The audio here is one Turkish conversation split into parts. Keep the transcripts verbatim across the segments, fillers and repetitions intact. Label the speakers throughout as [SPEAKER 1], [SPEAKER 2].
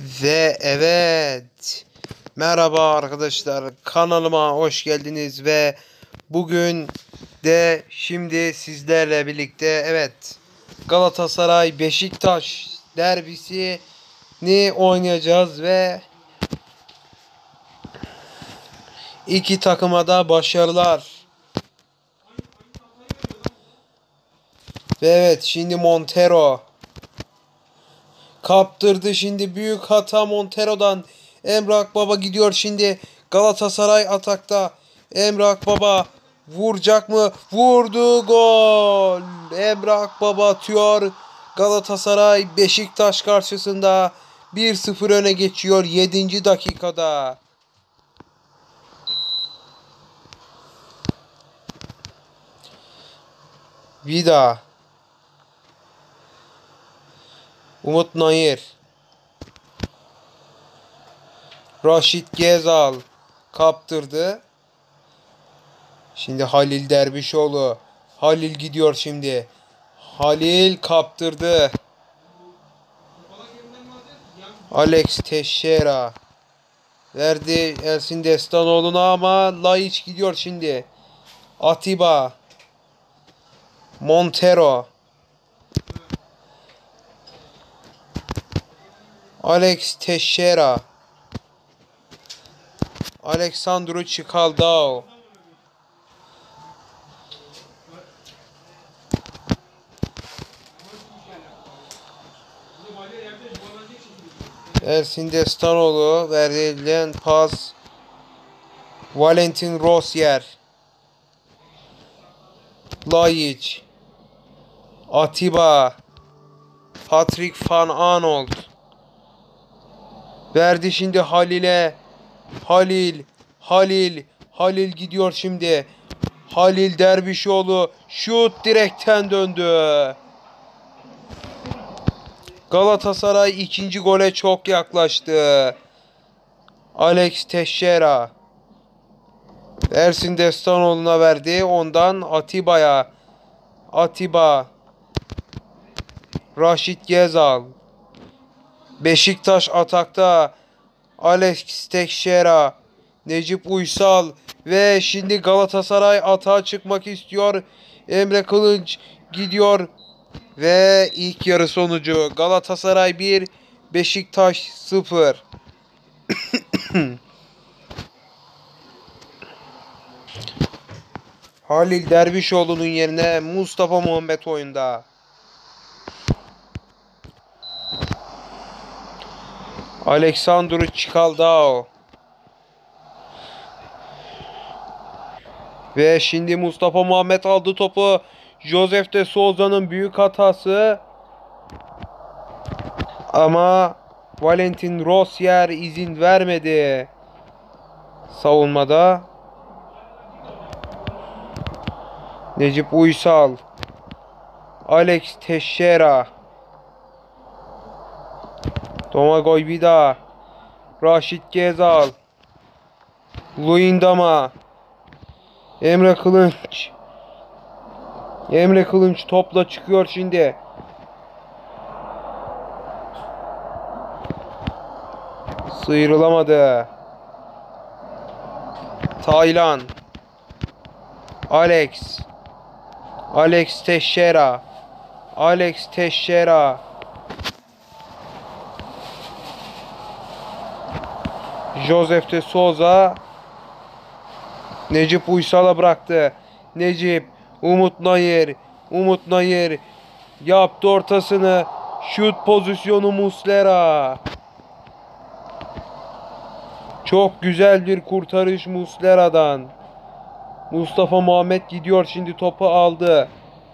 [SPEAKER 1] Ve evet, merhaba arkadaşlar, kanalıma hoş geldiniz ve bugün de şimdi sizlerle birlikte evet Galatasaray Beşiktaş derbisini oynayacağız ve iki takıma da başarılar. Ve evet, şimdi Montero kaptırdı, şimdi büyük hata Montero'dan. Emrah Baba gidiyor şimdi. Galatasaray atakta. Emrah Baba vuracak mı? Vurdu, gol. Emrah Baba atıyor. Galatasaray Beşiktaş karşısında bir sıfır öne geçiyor yedinci dakikada. Vida, Umut Nayır, Raşit Gezal kaptırdı. Şimdi Halil Dervişoğlu. Halil gidiyor şimdi. Halil kaptırdı. Alex Teixeira verdi Ersin Destanoğlu'na ama Laiç gidiyor şimdi. Atiba, Montero, Alex Teixeira, Alexandru Çikaldao, Ersin Destanoğlu verilen pas, Valentin Rosier, Laiç, Atiba, Patrick Van Aanholt verdi şimdi Halil'e. Halil, Halil, Halil gidiyor şimdi. Halil Dervişoğlu şut direkten döndü. Galatasaray ikinci gole çok yaklaştı. Alex Teixeira Ersin Destanoğlu'na verdi. Ondan Atiba'ya. Atiba, Raşit Gezal. Beşiktaş atakta. Alex Teixeira, Necip Uysal ve şimdi Galatasaray atağa çıkmak istiyor. Emre Kılınç gidiyor ve ilk yarı sonucu Galatasaray bir, Beşiktaş sıfır. Halil Dervişoğlu'nun yerine Mustafa Muhammed oyunda. Alexandru Çikaldao. Ve şimdi Mustafa Muhammed aldı topu. Josef de Souza'nın büyük hatası. Ama Valentin Rosier izin vermedi. Savunmada. Necip Uysal. Alex Teixeira. Domagoj Vida. Raşit Gezal. Luyendama. Emre Kılınç. Emre Kılınç topla çıkıyor şimdi. Sıyrılamadı. Taylan. Alex. Alex Teixeira. Alex Teixeira. Josef de Souza. Necip Uysal'a bıraktı. Necip, Umut Nayır, Umut Nayır yaptı ortasını. Şut pozisyonu Muslera. Çok güzel bir kurtarış Muslera'dan. Mustafa Muhammed gidiyor şimdi, topu aldı.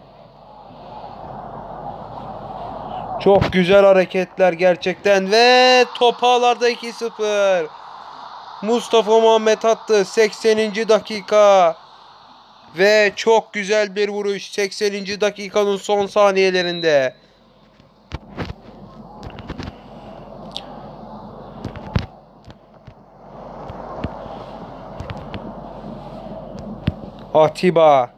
[SPEAKER 1] Çok güzel hareketler gerçekten ve top ağlarda iki sıfır. Mustafa Muhammed attı sekseninci dakika. Ve çok güzel bir vuruş sekseninci dakikanın son saniyelerinde. Atiba.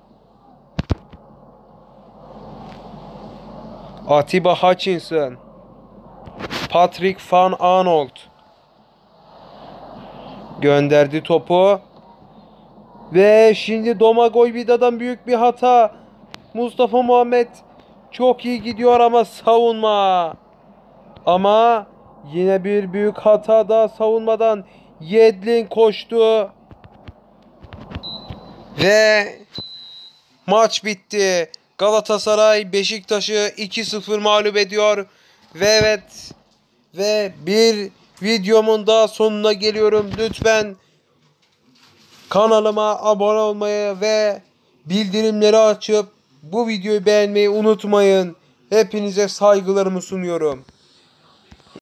[SPEAKER 1] Atiba Hutchinson. Patrick Van Aanholt gönderdi topu. Ve şimdi Domagoj Vida'dan büyük bir hata. Mustafa Muhammed çok iyi gidiyor ama savunma. Ama yine bir büyük hata daha savunmadan. Yedlin koştu. Ve maç bitti. Galatasaray Beşiktaş'ı iki sıfır mağlup ediyor. Ve evet, ve bir videomun daha sonuna geliyorum. Lütfen kanalıma abone olmayı ve bildirimleri açıp bu videoyu beğenmeyi unutmayın. Hepinize saygılarımı sunuyorum.